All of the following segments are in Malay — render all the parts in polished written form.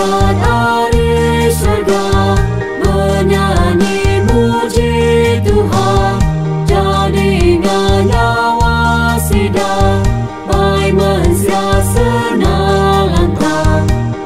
malaikat dari surga menyanyi muji Tuhan. Jadi nyawa sidang baik mensia senang antang.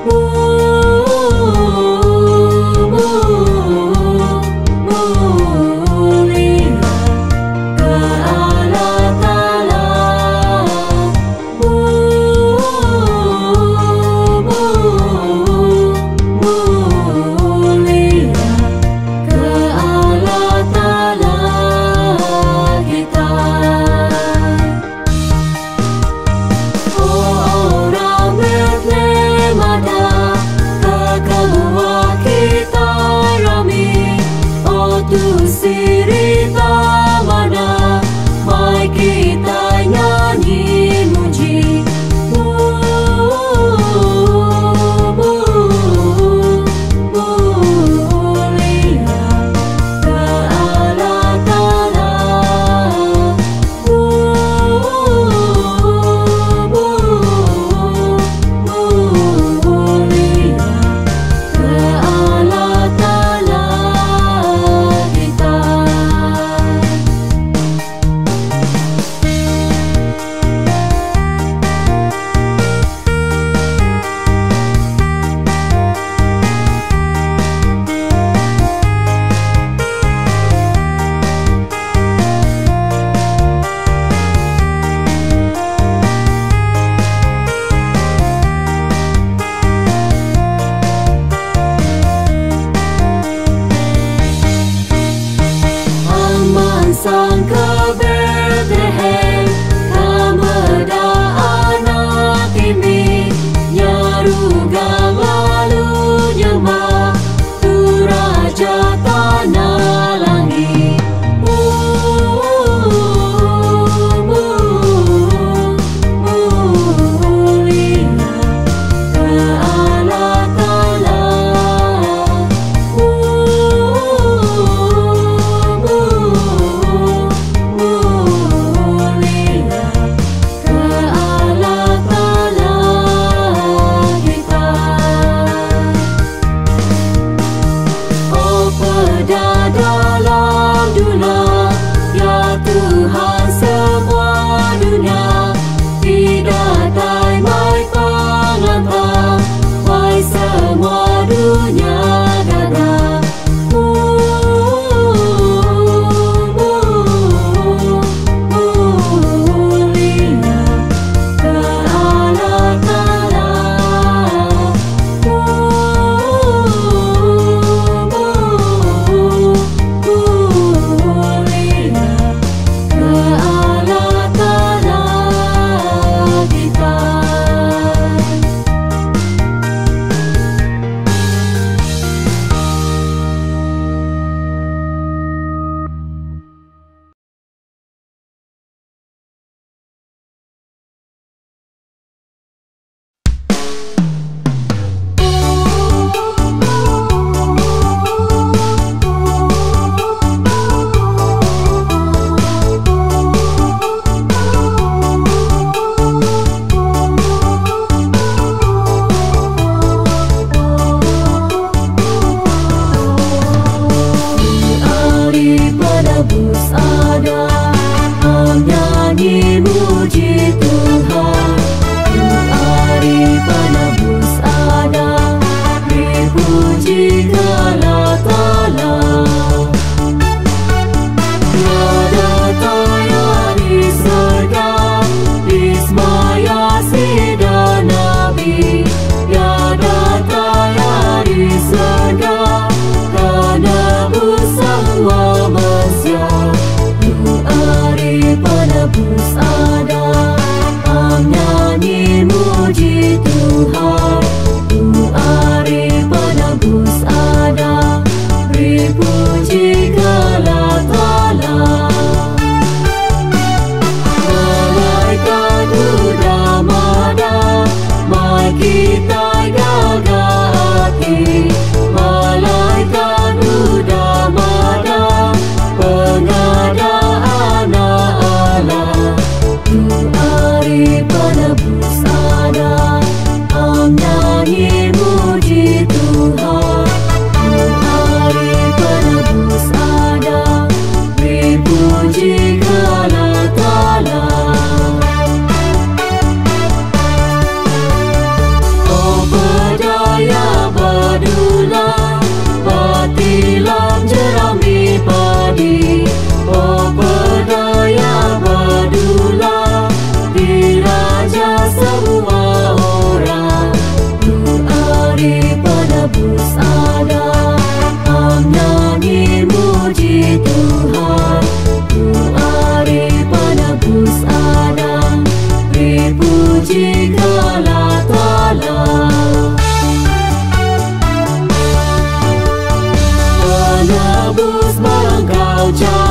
Sang ke Bethlehem, kameda anak ini, nyarugang lalu nyembah tu raja tanah langit. Mulia ke Allah Ta'ala.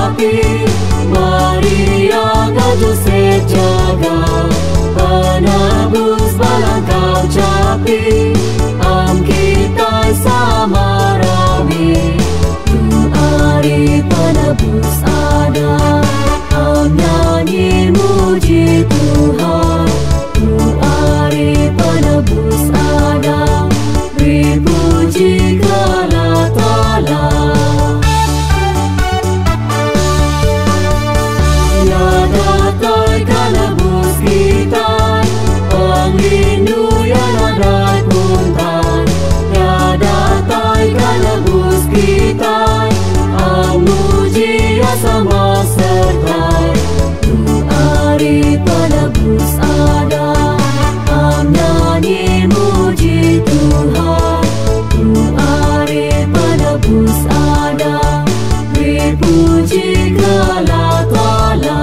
capi, Maria kau Joseph jaga, penebus balang kau capi, am kita sama rami, tu hari penebus ada, am nyanyi muji Tuhan, tu hari penebus ada, beri puji kepada Ta'ala. Ya datai penebus kita, pengrindu yang ada puntan. Ya datai penebus kita, amuji ya sama sertai. Tu hari penebus ada, am nyanyi muji Tuhan. Tu hari penebus ada, beri puji kepada Ta'ala.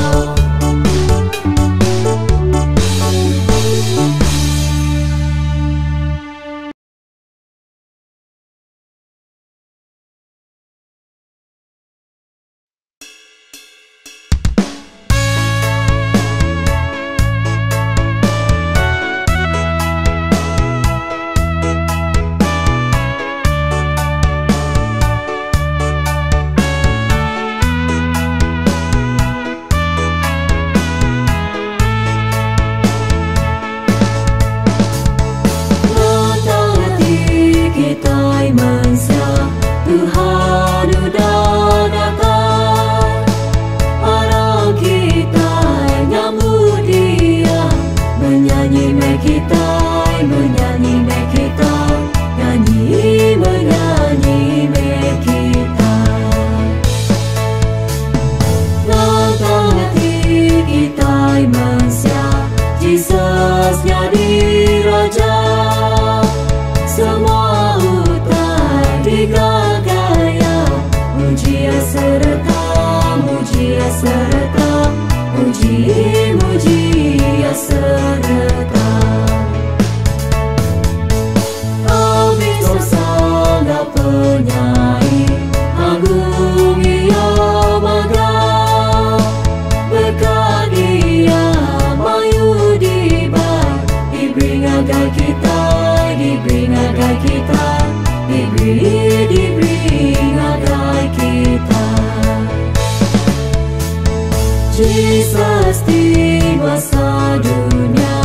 Jesus di masa dunia,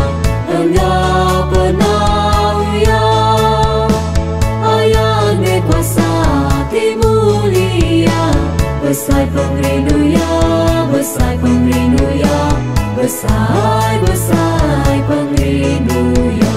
Engkau pernah uya, ayat kuasa hati mulia, besar pengrindu ya, besar pengrindu ya, besar pengrindu ya.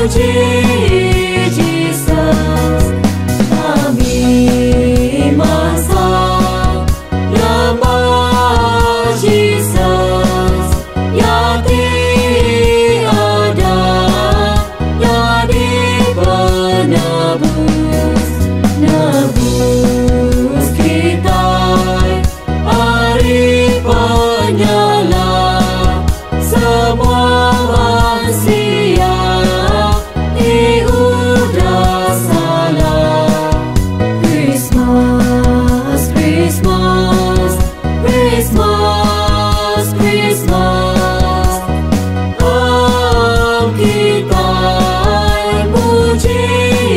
puji Jesus. Kami masang nyembah Jesus, ya tiada jadi penebus. Nebus kita hari penyala semua manusia diudah salah. Christmas, Christmas, Christmas, Christmas. Kita puji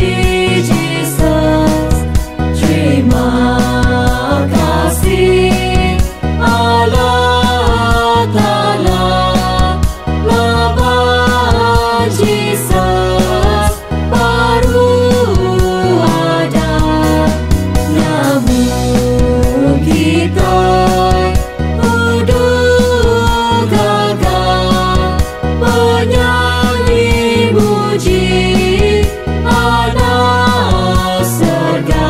Jesus. Terima kasih Allah Ta'ala, lama Jesus baru ada. Namun kita udah gagal menyanyi muji anak surga.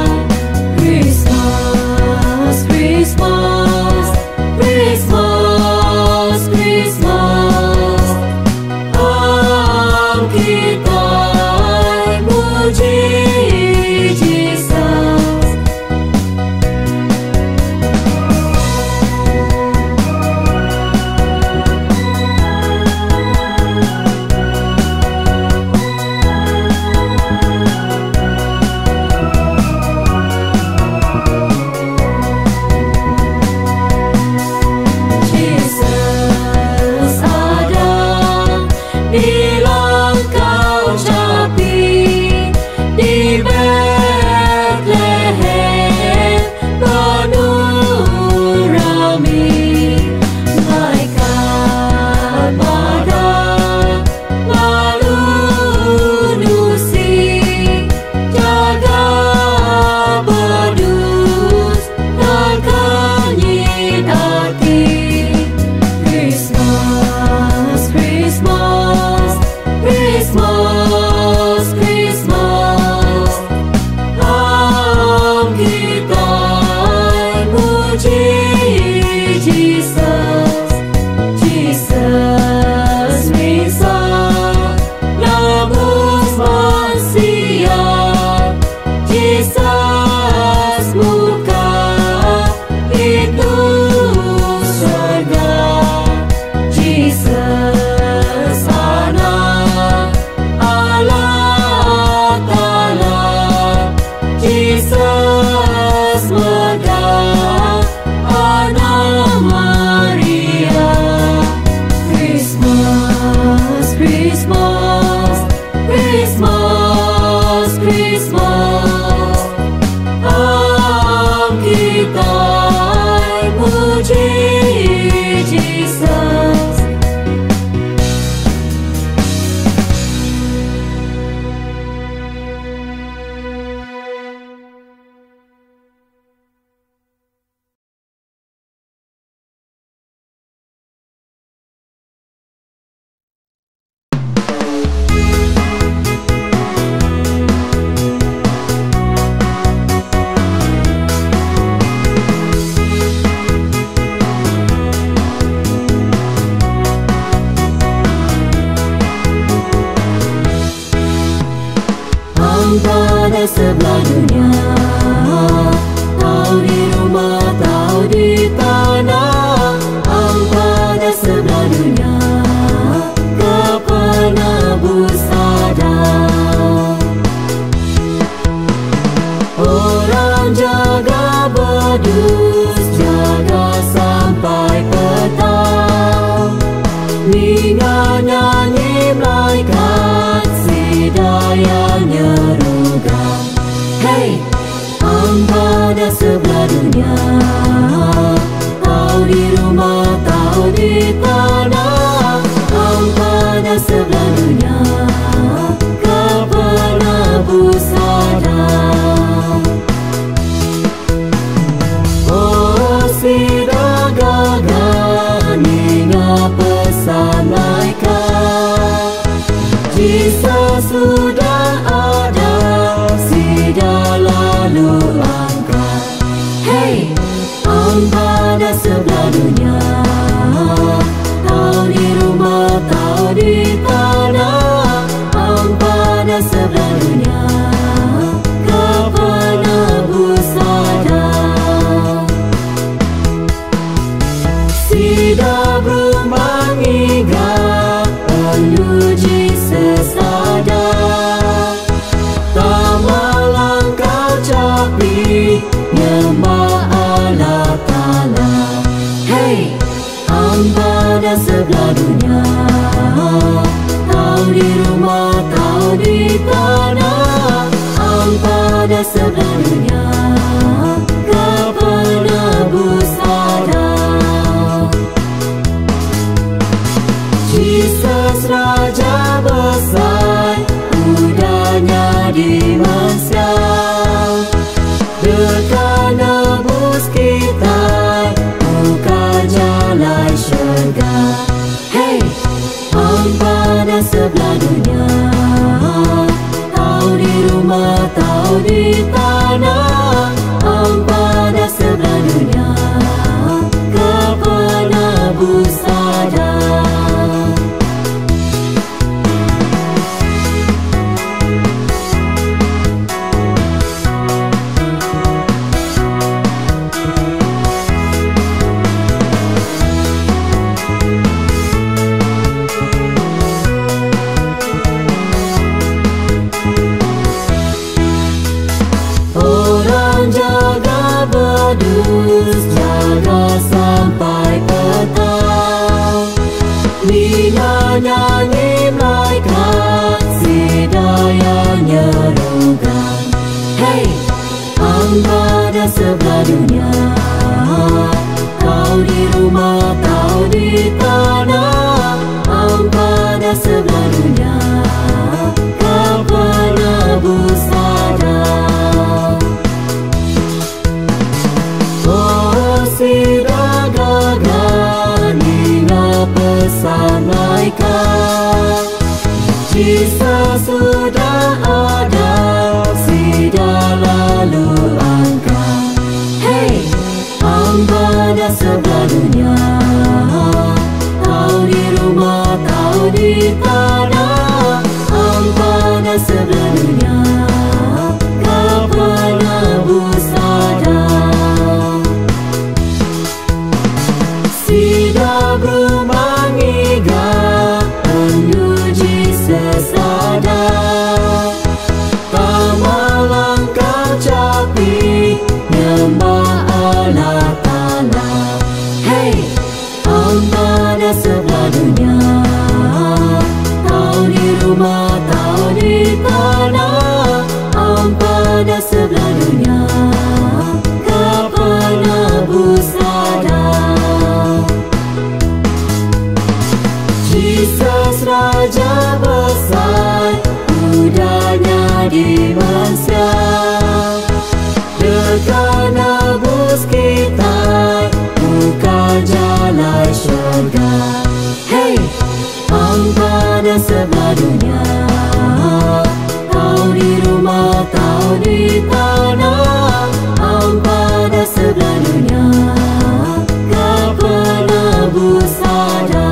Christmas, Christmas, Christmas, Christmas. Kita muji Jesus. Jesus ada bila kau capi di Bethlehem penuh rami. Malaikat pada lalu nusi jaga bedus dan kenyit hati. Christmas, Christmas, Christmas, Christmas. Kita puji Jesus. Jesus bisa nebus manusia. Jesus buka pintu surga. Jesus anak Allah Ta'ala. Jesus megah anak Maria. Christmas, Christmas, Christmas, Christmas. Kita puji Jesus. Pada sebelah dunia, tahu di rumah, tahu di tanah. Pada sebelah dunia, kau penebus ada. Orang jaga bedus, jaga sampai petang. Mingat nyanyi malaikat, si daya nyerugang. Hey, pada sebelah dunia, tahu di rumah, tahu di tanah. Pada sebelah dunia, kau penebus ada. Oh, si dagang ingat pesan malaikat. Jesus Jesus Raja besar, mudanya dimansya, dekat nebus kita, bukan jalan syurga. Hey, pada sebelah dunia, tahu di rumah, tahu di tanah, pada sebelah dunia, kepala busada. Bedus jaga sampai petang, Nina nyanyi malaikat sedaya nyerukan. Hey, pada sebelah dunia, kau di rumah, kau di tanah, pada sebelah dunia, kepala busada. Pesan malaikat, Jesus sudah ada, sudah lalu angkat. Hey, pada sebelah dunia, kau di rumah, kau di tanah, pada sebelah dunia, kepala busada. Sida berumangiga menuju sesada, tamalang kau capi nyembah Allah Ta'ala. Hey, pada sebelah dunia, kau di rumah, kau di tanah, pada sebelah dunia, kepala busada. Jesus Raja besar, mudanya dimansya, dekat nebus kita, bukan jalan syurga. Hey, pada sebelah dunia, kau di rumah, kau di tanah, pada sebelah dunia, kepala busada.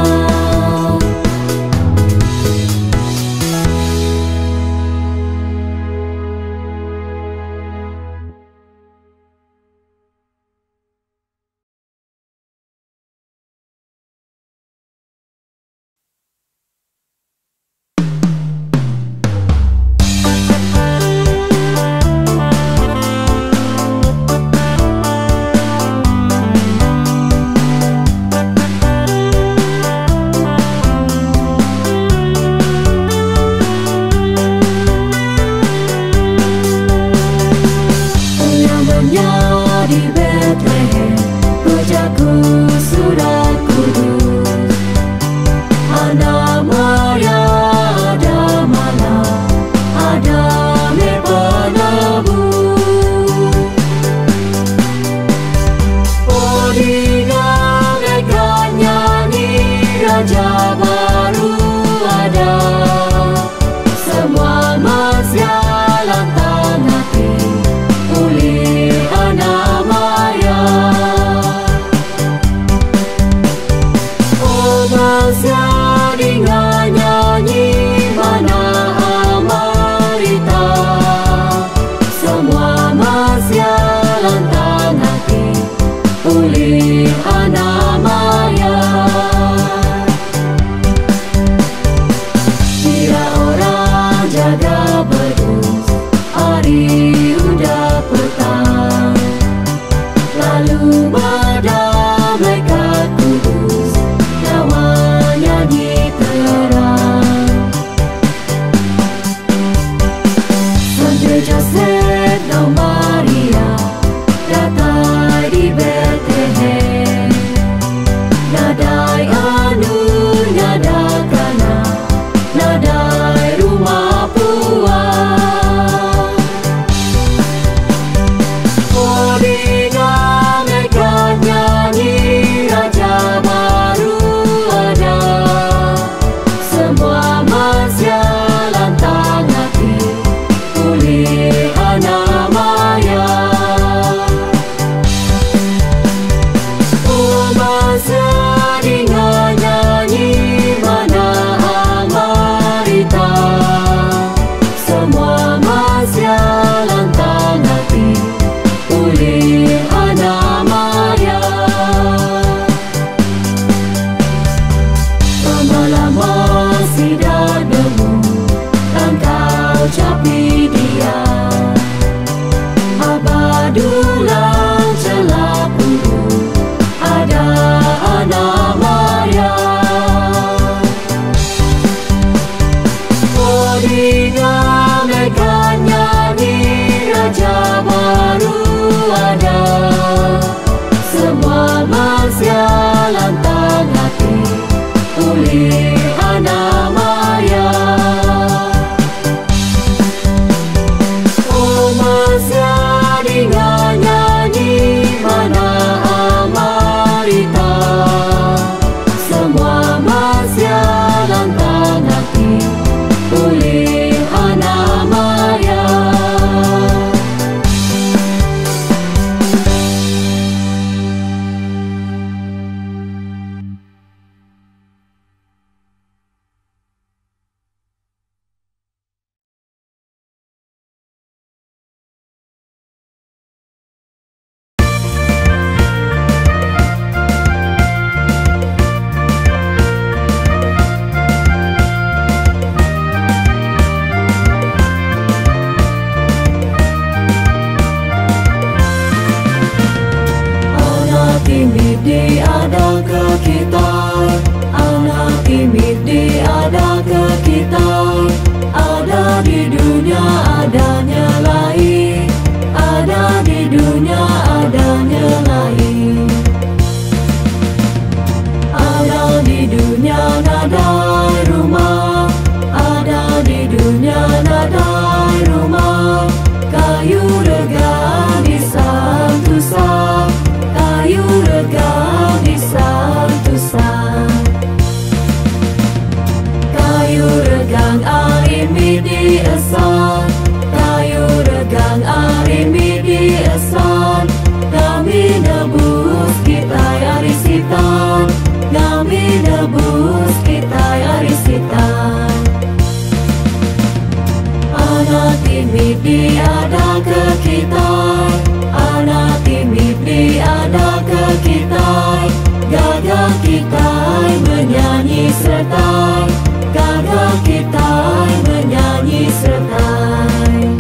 sertai, gagah kita menyanyi sertai.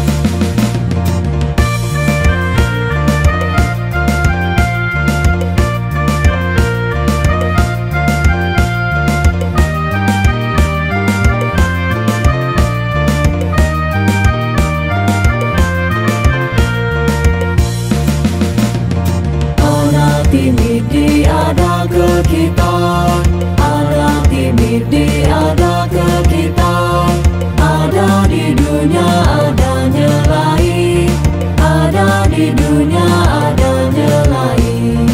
Timid diada ke kita, ada timid diada ke kita, ada di dunia adanya lain, ada di dunia adanya lain,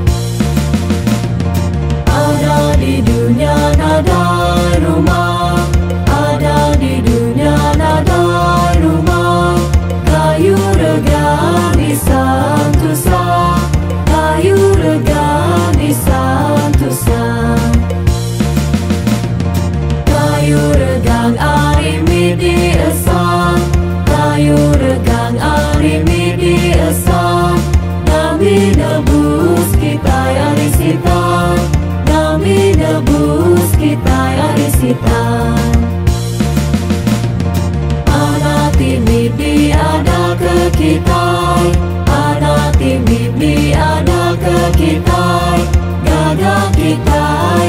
ada di dunia nada rumah, ada di dunia nada rumah, kayu regani santusa, kayu regani santusa, kayu regang arimi di esan, kayu regang arimi di esan, nami nebus kita arisita, nami nebus kita arisita. Anak timid diada ke kita, anak timid diada ke kita, gagah kita